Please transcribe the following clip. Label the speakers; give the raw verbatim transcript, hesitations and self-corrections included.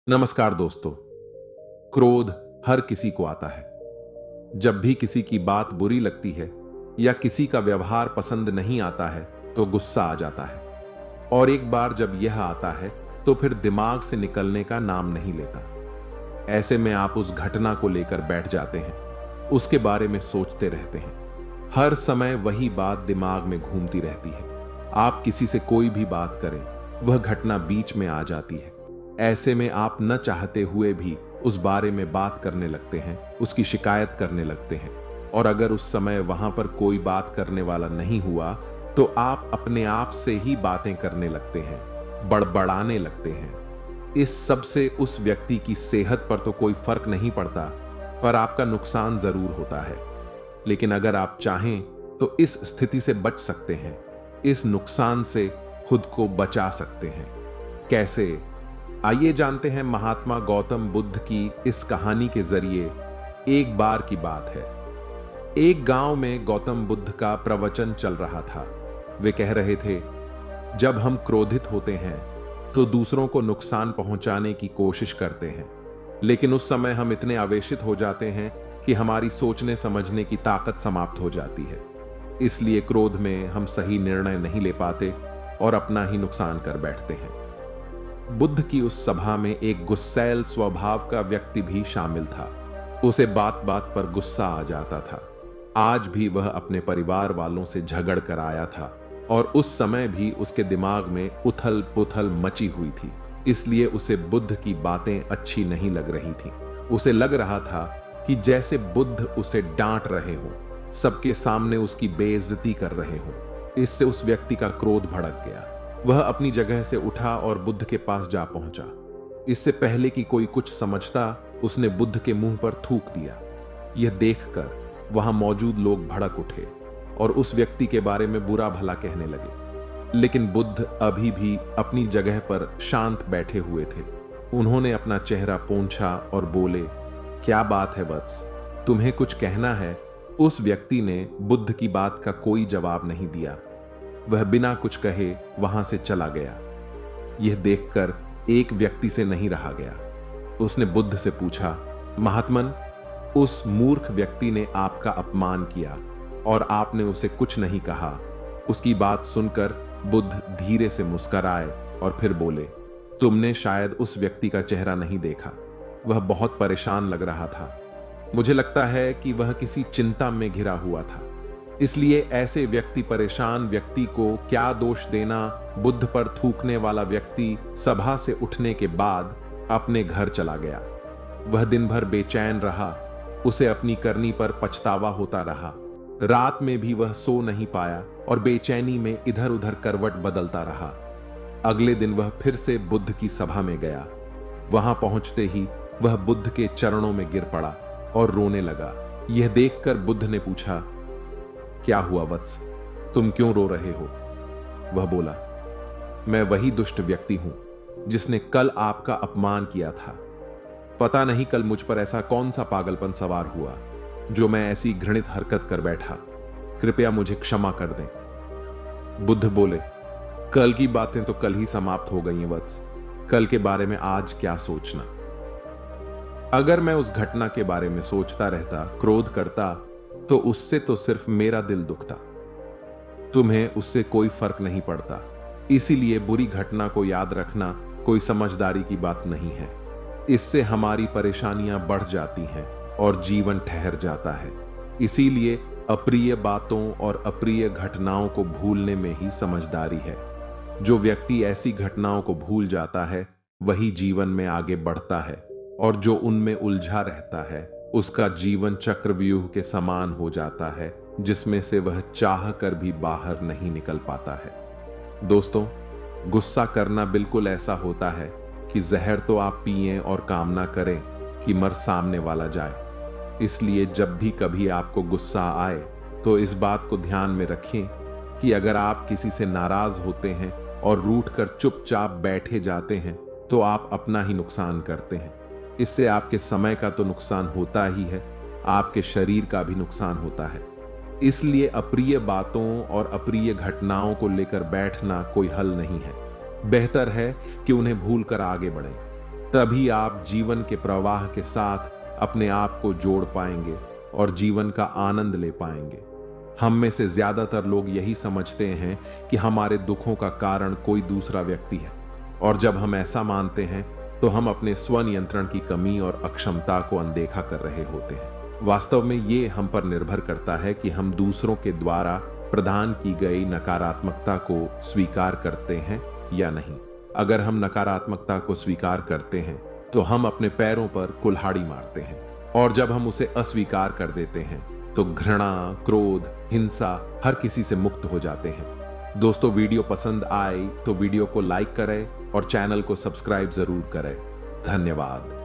Speaker 1: नमस्कार दोस्तों। क्रोध हर किसी को आता है। जब भी किसी की बात बुरी लगती है या किसी का व्यवहार पसंद नहीं आता है तो गुस्सा आ जाता है। और एक बार जब यह आता है तो फिर दिमाग से निकलने का नाम नहीं लेता। ऐसे में आप उस घटना को लेकर बैठ जाते हैं, उसके बारे में सोचते रहते हैं। हर समय वही बात दिमाग में घूमती रहती है। आप किसी से कोई भी बात करें, वह घटना बीच में आ जाती है। ऐसे में आप न चाहते हुए भी उस बारे में बात करने लगते हैं, उसकी शिकायत करने लगते हैं। और अगर उस समय वहां पर कोई बात करने वाला नहीं हुआ तो आप अपने आप से ही बातें करने लगते हैं, बड़बड़ाने लगते हैं। इस सब से उस व्यक्ति की सेहत पर तो कोई फर्क नहीं पड़ता, पर आपका नुकसान जरूर होता है। लेकिन अगर आप चाहें तो इस स्थिति से बच सकते हैं, इस नुकसान से खुद को बचा सकते हैं। कैसे? आइए जानते हैं महात्मा गौतम बुद्ध की इस कहानी के जरिए। एक बार की बात है, एक गांव में गौतम बुद्ध का प्रवचन चल रहा था। वे कह रहे थे, जब हम क्रोधित होते हैं तो दूसरों को नुकसान पहुंचाने की कोशिश करते हैं, लेकिन उस समय हम इतने आवेशित हो जाते हैं कि हमारी सोचने समझने की ताकत समाप्त हो जाती है। इसलिए क्रोध में हम सही निर्णय नहीं ले पाते और अपना ही नुकसान कर बैठते हैं। बुद्ध की उस सभा में एक गुस्सैल स्वभाव का व्यक्ति भी शामिल था। उसे बात बात पर गुस्सा आ जाता था। आज भी वह अपने परिवार वालों से झगड़ कर आया था और उस समय भी उसके दिमाग में उथल पुथल मची हुई थी। इसलिए उसे बुद्ध की बातें अच्छी नहीं लग रही थी। उसे लग रहा था कि जैसे बुद्ध उसे डांट रहे हों, सबके सामने उसकी बेइज्जती कर रहे हों। इससे उस व्यक्ति का क्रोध भड़क गया। वह अपनी जगह से उठा और बुद्ध के पास जा पहुंचा। इससे पहले कि कोई कुछ समझता, उसने बुद्ध के मुंह पर थूक दिया। यह देखकर वहां मौजूद लोग भड़क उठे और उस व्यक्ति के बारे में बुरा भला कहने लगे। लेकिन बुद्ध अभी भी अपनी जगह पर शांत बैठे हुए थे। उन्होंने अपना चेहरा पोंछा और बोले, क्या बात है वत्स, तुम्हें कुछ कहना है? उस व्यक्ति ने बुद्ध की बात का कोई जवाब नहीं दिया। वह बिना कुछ कहे वहां से चला गया। यह देखकर एक व्यक्ति से नहीं रहा गया। उसने बुद्ध से पूछा, महात्मन, उस मूर्ख व्यक्ति ने आपका अपमान किया और आपने उसे कुछ नहीं कहा। उसकी बात सुनकर बुद्ध धीरे से मुस्कुराए और फिर बोले, तुमने शायद उस व्यक्ति का चेहरा नहीं देखा। वह बहुत परेशान लग रहा था। मुझे लगता है कि वह किसी चिंता में घिरा हुआ था। इसलिए ऐसे व्यक्ति परेशान व्यक्ति को क्या दोष देना। बुद्ध पर थूकने वाला व्यक्ति सभा से उठने के बाद अपने घर चला गया। वह दिन भर बेचैन रहा। उसे अपनी करनी पर पछतावा होता रहा। रात में भी वह सो नहीं पाया और बेचैनी में इधर उधर करवट बदलता रहा। अगले दिन वह फिर से बुद्ध की सभा में गया। वहां पहुंचते ही वह बुद्ध के चरणों में गिर पड़ा और रोने लगा। यह देखकर बुद्ध ने पूछा, क्या हुआ वत्स, तुम क्यों रो रहे हो? वह बोला, मैं वही दुष्ट व्यक्ति हूं जिसने कल आपका अपमान किया था। पता नहीं कल मुझ पर ऐसा कौन सा पागलपन सवार हुआ जो मैं ऐसी घृणित हरकत कर बैठा। कृपया मुझे क्षमा कर दें। बुद्ध बोले, कल की बातें तो कल ही समाप्त हो गई वत्स। कल के बारे में आज क्या सोचना। अगर मैं उस घटना के बारे में सोचता रहता, क्रोध करता, तो उससे तो सिर्फ मेरा दिल दुखता। तुम्हें उससे कोई फर्क नहीं पड़ता। इसीलिए बुरी घटना को याद रखना कोई समझदारी की बात नहीं है। इससे हमारी परेशानियां बढ़ जाती हैं और जीवन ठहर जाता है। इसीलिए अप्रिय बातों और अप्रिय घटनाओं को भूलने में ही समझदारी है। जो व्यक्ति ऐसी घटनाओं को भूल जाता है वही जीवन में आगे बढ़ता है, और जो उनमें उलझा रहता है उसका जीवन चक्रव्यूह के समान हो जाता है, जिसमें से वह चाह कर भी बाहर नहीं निकल पाता है। दोस्तों, गुस्सा करना बिल्कुल ऐसा होता है कि जहर तो आप पिएं और कामना करें कि मर सामने वाला जाए। इसलिए जब भी कभी आपको गुस्सा आए तो इस बात को ध्यान में रखें कि अगर आप किसी से नाराज होते हैं और रूठ कर चुपचाप बैठे जाते हैं तो आप अपना ही नुकसान करते हैं। इससे आपके समय का तो नुकसान होता ही है, आपके शरीर का भी नुकसान होता है। इसलिए अप्रिय बातों और अप्रिय घटनाओं को लेकर बैठना कोई हल नहीं है। बेहतर है कि उन्हें भूलकर आगे बढ़ें। तभी आप जीवन के प्रवाह के साथ अपने आप को जोड़ पाएंगे और जीवन का आनंद ले पाएंगे। हम में से ज्यादातर लोग यही समझते हैं कि हमारे दुखों का कारण कोई दूसरा व्यक्ति है, और जब हम ऐसा मानते हैं तो हम अपने स्वनियंत्रण की कमी और अक्षमता को अनदेखा कर रहे होते हैं। वास्तव में ये हम पर निर्भर करता है कि हम दूसरों के द्वारा प्रदान की गई नकारात्मकता को स्वीकार करते हैं या नहीं। अगर हम नकारात्मकता को स्वीकार करते हैं तो हम अपने पैरों पर कुल्हाड़ी मारते हैं, और जब हम उसे अस्वीकार कर देते हैं तो घृणा, क्रोध, हिंसा हर किसी से मुक्त हो जाते हैं। दोस्तों, वीडियो पसंद आए तो वीडियो को लाइक करें और चैनल को सब्सक्राइब जरूर करें। धन्यवाद।